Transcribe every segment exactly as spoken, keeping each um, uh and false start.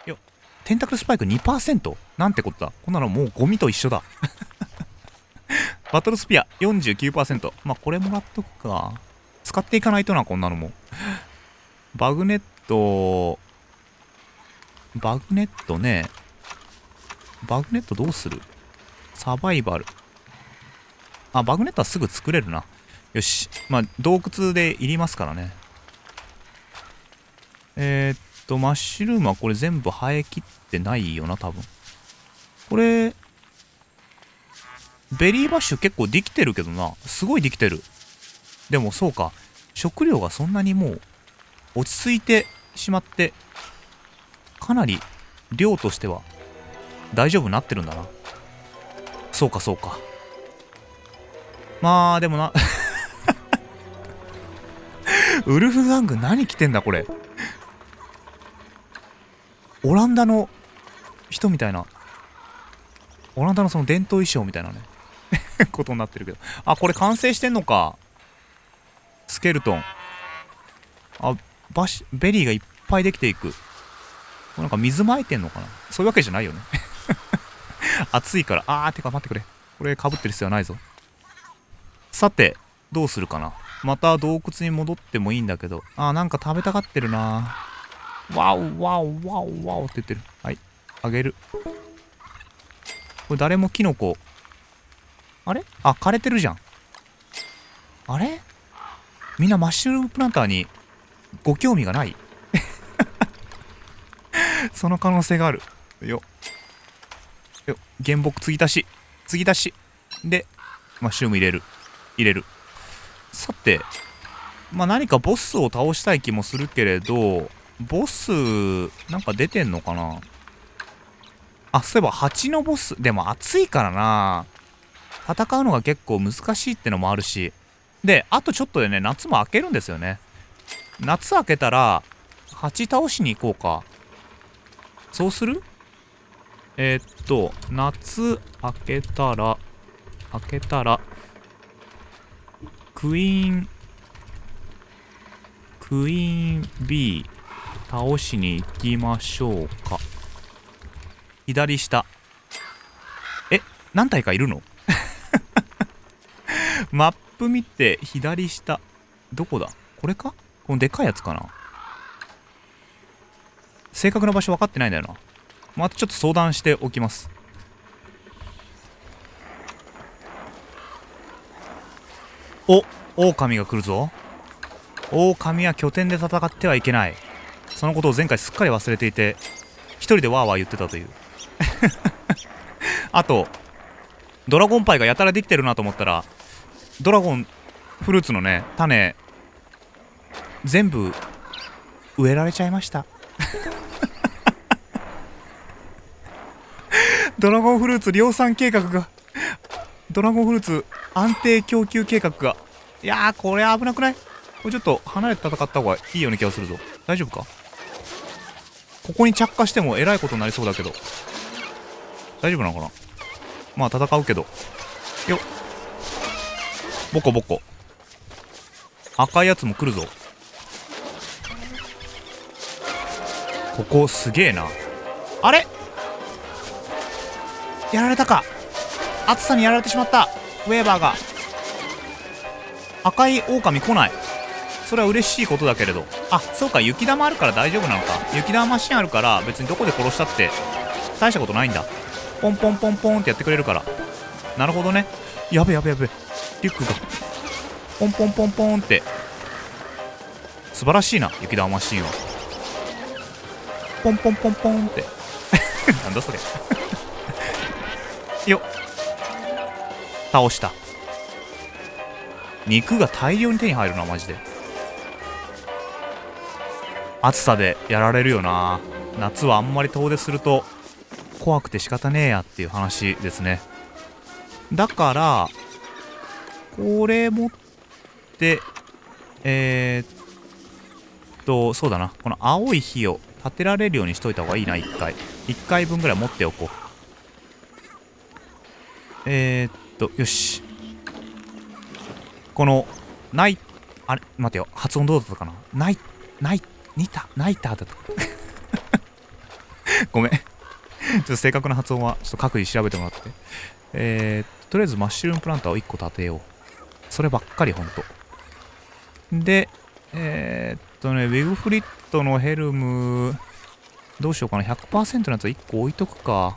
よっ。テンタクルスパイク にパーセント？ なんてことだ。こんなのもうゴミと一緒だ。バトルスピア よんじゅうきゅうパーセント。まあ、これもらっとくか。使っていかないとな、こんなのも。バグネット、バグネットね。バグネットどうする？サバイバル。あ、バグネットはすぐ作れるな。よし。まあ、洞窟でいりますからね。えー、っと、マッシュルームはこれ全部生えきってないよな、多分。これ、ベリーバッシュ結構できてるけどな。すごいできてる。でもそうか。食料がそんなにもう落ち着いてしまって、かなり量としては大丈夫になってるんだな。そうかそうか。まあでもなウルフガング何着てんだこれ。オランダの人みたいな、オランダのその伝統衣装みたいなねことになってるけど。あ、これ完成してんのか。スケルトン。あ、バシベリーがいっぱいできていく。これなんか水まいてんのかな。そういうわけじゃないよね暑いから。あー、てか待ってくれ。これ被ってる必要はないぞ。さて、どうするかな。また洞窟に戻ってもいいんだけど。あー、なんか食べたがってるな。ワオワオワオワオって言ってる。はい。あげる。これ誰もキノコ。あれ？あ、枯れてるじゃん。あれ？みんなマッシュルームプランターにご興味がないその可能性がある。よ。よ。原木継ぎ足し。継ぎ足し。で、マッシュルーム入れる。入れる。さて、まあ何かボスを倒したい気もするけれど、ボス、なんか出てんのかな。あ、そういえば蜂のボス、でも暑いからな。戦うのが結構難しいってのもあるし。で、あとちょっとでね、夏も明けるんですよね。夏明けたら、蜂倒しに行こうか。そうする？えー、っと、夏明けたら、明けたら、クイーン、クイーン B 倒しに行きましょうか。左下。え、何体かいるのマップ見て、左下。どこだ？これか？このでかいやつかな。正確な場所分かってないんだよな。またちょっと相談しておきます。お、狼が来るぞ。狼は拠点で戦ってはいけない。そのことを前回すっかり忘れていて、一人でワーワー言ってたというあとドラゴンパイがやたらできてるなと思ったら、ドラゴンフルーツのね、種全部植えられちゃいましたドラゴンフルーツ量産計画が、ドラゴンフルーツ安定供給計画が、いやー、これ危なくない？これちょっと離れて戦った方がいいような気がするぞ。大丈夫か？ここに着火してもえらいことになりそうだけど、大丈夫なのかな。まあ戦うけど。よっ、ボコボコ。赤いやつも来るぞ。ここすげえな。あれ、やられたか。暑さにやられてしまった。ウェーバーが。赤い狼来ない。それは嬉しいことだけれど。あ、そうか、雪玉あるから大丈夫なのか。雪玉マシンあるから別にどこで殺したって大したことないんだ。ポンポンポンポンってやってくれるから。なるほどね。やべやべやべ。リュックがポンポンポンポンって。素晴らしいな、雪玉マシンは。ポンポンポンポンってなんだそれよっ、倒した。肉が大量に手に入るな、マジで。暑さでやられるよな。夏はあんまり遠出すると怖くて仕方ねえやっていう話ですね。だからこれ持ってえー、っとそうだな、この青い火を立てられるようにしといた方がいいな。いっかいいっかいぶんぐらい持っておこう。えー、っとよし、このナイ、あれ待てよ、発音どうだったかな。ナイナイニタナイターだったごめん。ちょっと正確な発音はちょっと各自調べてもらって。えー、とりあえずマッシュルームプランターをいっこ建てよう。そればっかりほんと。で、えー、っとね、ウィグフリットのヘルム、どうしようかな。ひゃくパーセント のやつはいっこ置いとくか。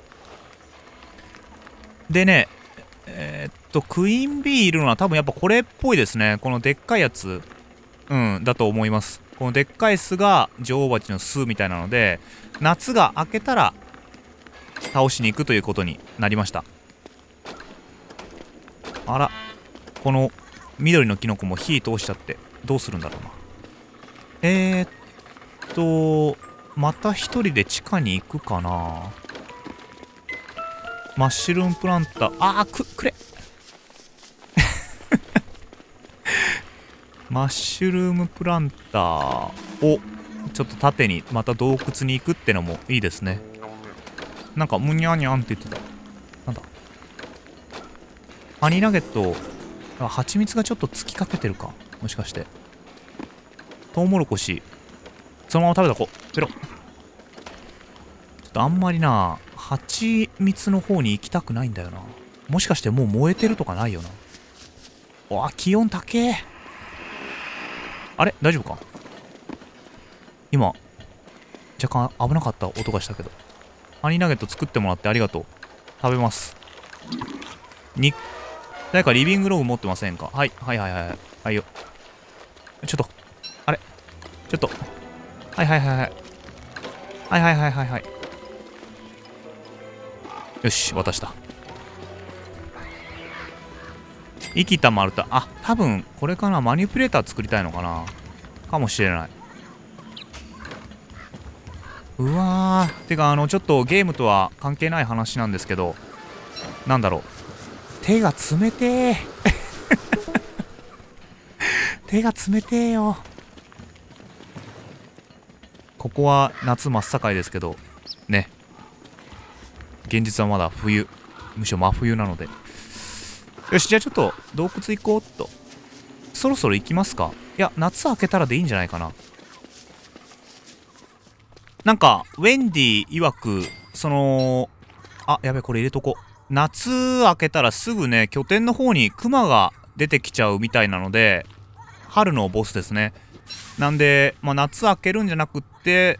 でね、えー、っと、クイーンビーいるのは多分やっぱこれっぽいですね。このでっかいやつ、うん、だと思います。このでっかい巣が女王蜂の巣みたいなので、夏が明けたら倒しに行くということになりました。あら、この緑のキノコも火通しちゃってどうするんだろうな。えー、っと、また一人で地下に行くかな。マッシュルームプランター、あー、く、くれマッシュルームプランターをちょっと縦にまた洞窟に行くってのもいいですね。なんかむにゃにゃんって言ってた。なんだ、ハニーナゲット、あ、蜂蜜がちょっとつきかけてるか、もしかして。トウモロコシそのまま食べたこペロ。ちょっとあんまりな蜂蜜の方に行きたくないんだよな。もしかしてもう燃えてるとかないよな。わあ、気温高え。あれ大丈夫か。今若干危なかった音がしたけど。ハニーナゲット作ってもらってありがとう。食べます。に誰かリビングログ持ってませんか。はいはいはいはいはいよ。ちょっとあれちょっとはいはいはいはいはいはいはいはいはい。よし渡した。生きた丸太、あ、多分これかな。マニピュレーター作りたいのかな、かもしれない。うわー、てかあのちょっとゲームとは関係ない話なんですけど、なんだろう、手が冷てー手が冷てーよ。ここは夏真っ盛りですけどね、現実はまだ冬、むしろ真冬なので。よし、じゃあちょっと洞窟行こうっと。そろそろ行きますか。いや、夏明けたらでいいんじゃないかな。なんかウェンディ曰く、その、あ、やべ、これ入れとこ。夏明けたらすぐね、拠点の方にクマが出てきちゃうみたいなので、春のボスですね。なんで、まあ、夏明けるんじゃなくって、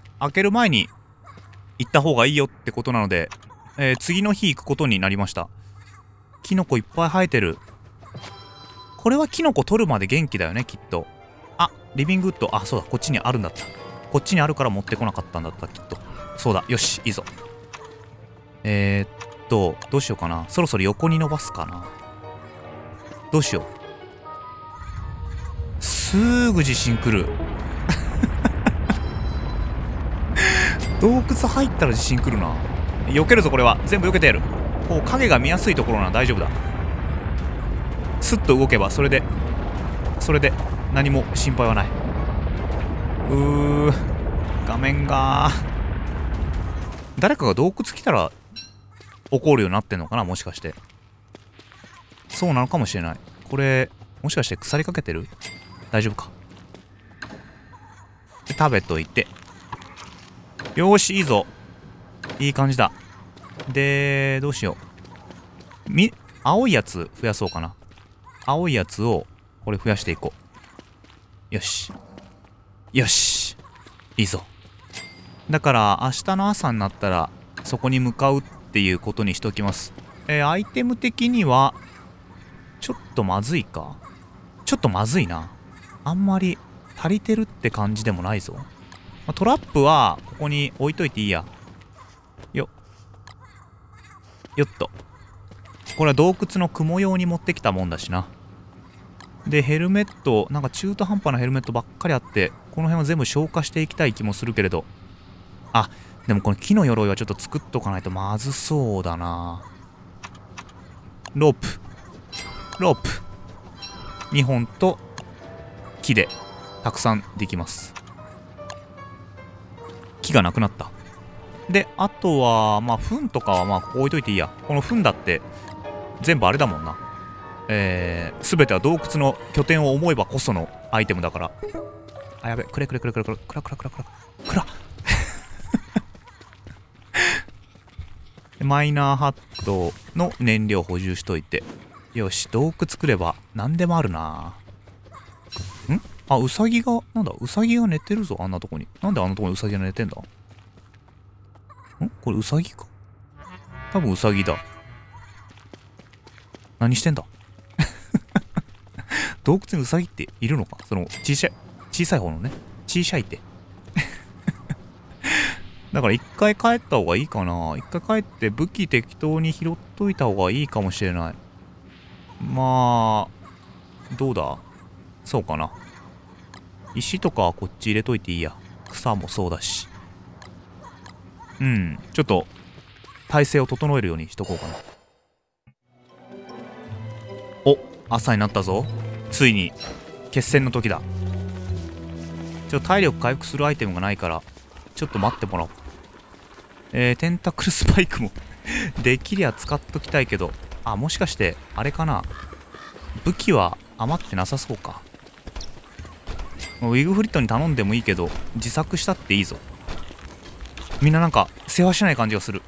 明ける前に行った方がいいよってことなので、えー、次の日行くことになりました。キノコいっぱい生えてる。これはキノコ取るまで元気だよね、きっと。あ、リビングウッド、あ、そうだ、こっちにあるんだった。こっちにあるから持ってこなかったんだった、きっと。そうだ、よし、いいぞ。えー、っと、どうしようかな。そろそろ横に伸ばすかな。どうしよう。すぐ地震来る。洞窟入ったら地震来るな。避けるぞ、これは。全部避けてやる。こう、影が見やすいところなら大丈夫だ。スッと動けば、それで、それで、何も心配はない。うー、画面が。誰かが洞窟来たら、起こるようになってんのかな、もしかして。そうなのかもしれない。これ、もしかして腐りかけてる？大丈夫か。で、食べといて。よーし、いいぞ。いい感じだ。で、どうしよう。み、青いやつ増やそうかな。青いやつを、これ増やしていこう。よし。よし。いいぞ。だから、明日の朝になったら、そこに向かうっていうことにしておきます。えー、アイテム的には、ちょっとまずいか。ちょっとまずいな。あんまり足りてるって感じでもないぞ。まあ、トラップは、ここに置いといていいや。よ。よっと。これは洞窟の雲用に持ってきたもんだしな。で、ヘルメット、なんか中途半端なヘルメットばっかりあって、この辺は全部消化していきたい気もするけれど。あ、でもこの木の鎧はちょっと作っとかないとまずそうだな。ロープ。ロープ。にほんと木でたくさんできます。木がなくなった。で、あとは、まあ、糞とかはまあ、ここ置いといていいや。この糞だって、全部あれだもんな。えー、すべては洞窟の拠点を思えばこそのアイテムだから。あ、やべ、くれくれくれくれくれくらくらくらくらくら。 マイナーハットの燃料補充しといて。よし、洞窟作れば何でもあるな。んあ、ウサギが、なんだ、ウサギが寝てるぞ、あんなとこに。なんであんなとこにウサギが寝てんだ？んこれウサギか？多分ウサギだ。何してんだ？洞窟にウサギっているのか？その、小さい、小さい方のね。小さいって。だから一回帰った方がいいかな。一回帰って武器適当に拾っといた方がいいかもしれない。まあ、どうだ？そうかな。石とかはこっち入れといていいや。草もそうだし。うん、ちょっと、体勢を整えるようにしとこうかな。お、朝になったぞ。ついに、決戦の時だ。ちょっと体力回復するアイテムがないから、ちょっと待ってもらおう。えー、テンタクルスパイクもできりゃ使っときたいけど、あ、もしかして、あれかな。武器は余ってなさそうか。ウィグフリットに頼んでもいいけど、自作したっていいぞ。みんななんか、世話しない感じがする。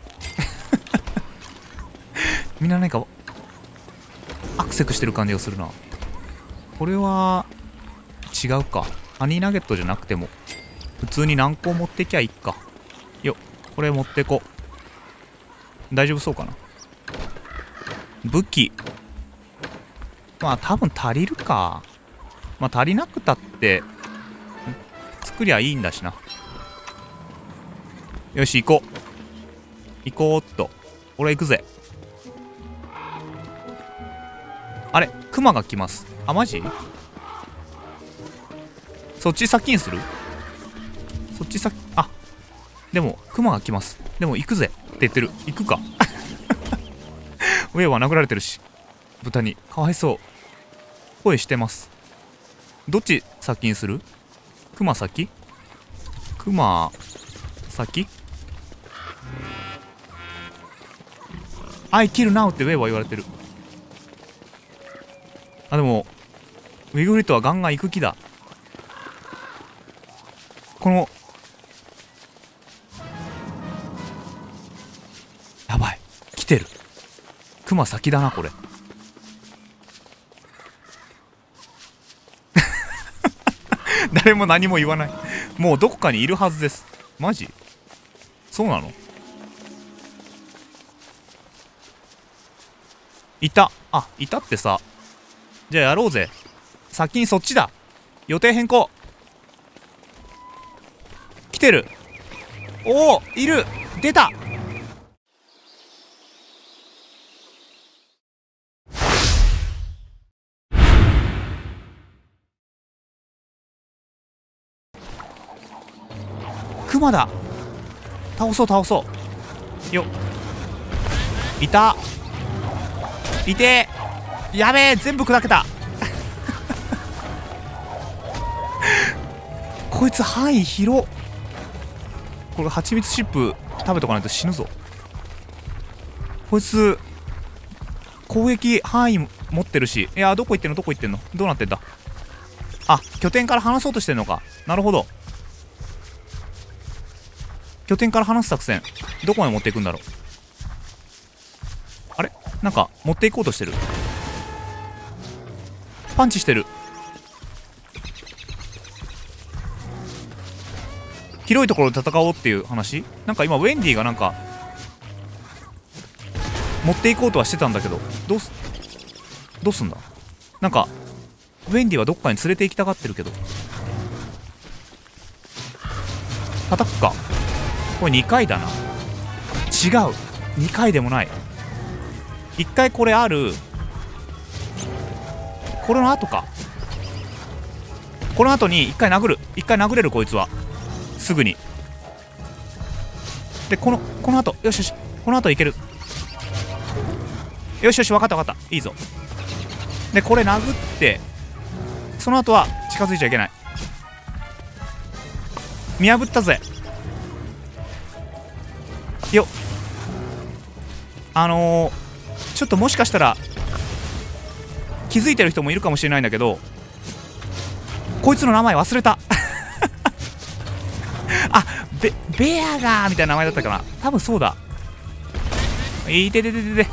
みんな何か、アクセクしてる感じがするな。これは、違うか。ハニーナゲットじゃなくても、普通に何個持ってきゃいいか。よ、これ持ってこ。大丈夫そうかな。武器。まあ多分足りるか。まあ足りなくたって、作りゃいいんだしな。よし、行こう。行こうっと。俺行くぜ。あれ、クマが来ます。あ、マジ？そっち先にする？そっち先、あ、でも、クマが来ます。でも行くぜって言ってる。行くか。上は殴られてるし。豚に。かわいそう。声してます。どっち先にする？クマ先？クマ先？I kill now ってウェイは言われてる。あ、でも、ウィグフリットはガンガン行く気だ。この、やばい。来てる。クマ先だな、これ。誰も何も言わない。もうどこかにいるはずです。マジ？そうなの？いた。あ、いたってさ。じゃあやろうぜ。先にそっちだ。予定変更。来てる。おお、いる。出た。クマだ。倒そう倒そうよ。いた。いてー。やべえ、全部砕けた。こいつ範囲広。これ蜂蜜シップ食べとかないと死ぬぞ。こいつ攻撃範囲持ってるし。いや、どこ行ってんのどこ行ってんのどうなってんだ。あ、拠点から離そうとしてんのか。なるほど。拠点から離す作戦。どこまで持っていくんだろう。あれ、なんか持っていこうとしてる。パンチしてる。広いところで戦おうっていう話。なんか今ウェンディがなんか持っていこうとはしてたんだけど、どうすどうすんだ。なんかウェンディはどっかに連れて行きたがってるけど。叩くか。これにかいだな。違う、にかいでもない。いっかいこれある。これの後か。この後にいっかい殴る。いっかい殴れるこいつはすぐに。でこのこの後、よしよし、この後いける。よしよし、分かった分かった、いいぞ。でこれ殴って、その後は近づいちゃいけない。見破ったぜよ。あのー、ちょっともしかしたら気づいてる人もいるかもしれないんだけど、こいつの名前忘れた。あ、ベベアガーみたいな名前だったかな。多分そうだ。 いててててて。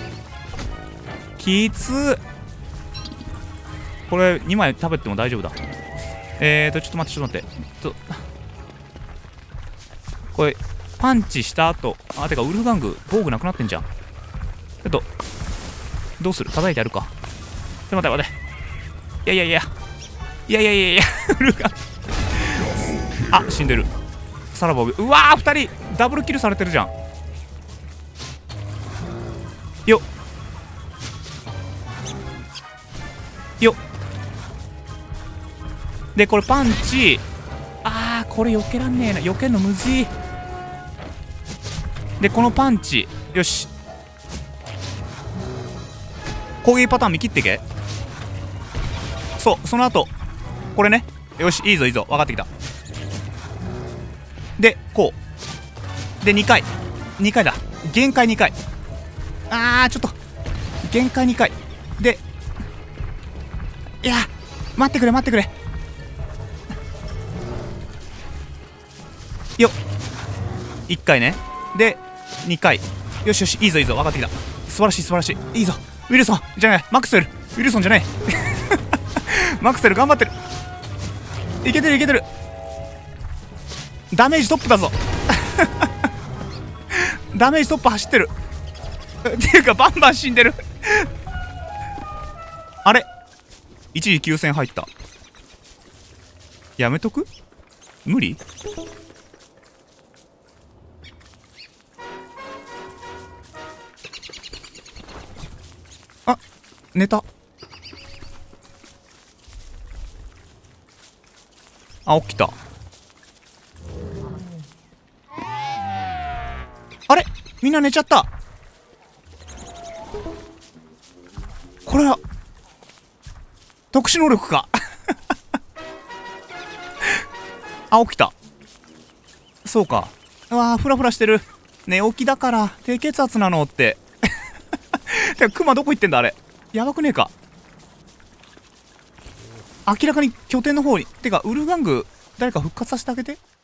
きつー。これにまい食べても大丈夫だ。えーとちょっと待ってちょっと待ってとこれパンチした後、あてかウルフガング防具なくなってんじゃん。ちょっとどうする、叩いてやるか。ちょっと待って待って、いやいやいやいやいやいやいやウルフガングあ死んでる。さらばうわーふたりダブルキルされてるじゃん。よっよっでこれパンチ、あーこれ避けらんねえな、避けんのむずい。でこのパンチよし、攻撃パターン見切ってけ。そうその後これね、よしいいぞいいぞ分かってきた。でこうでにかいにかいだ、限界にかい、あーちょっと限界にかいで、いや待ってくれ待ってくれよっいっかいね、でにかい、よしよしいいぞいいぞ分かってきた。素晴らしい素晴らしい、いいぞウィルソンじゃないマクスウェル、ウィルソンじゃないマクスウェル頑張ってる、いけてるいけてる、ダメージトップだぞダメージトップ走ってるっていうかバンバン死んでるあれ一時休戦入った、やめとく無理。あ寝た、あ起きた、あれみんな寝ちゃった。これは特殊能力かあ起きた、そうか、うわーフラフラしてる、寝起きだから低血圧なのっててかクマどこ行ってんだあれ、やばくねえか。明らかに拠点の方に、てかウルフガング誰か復活させてあげて。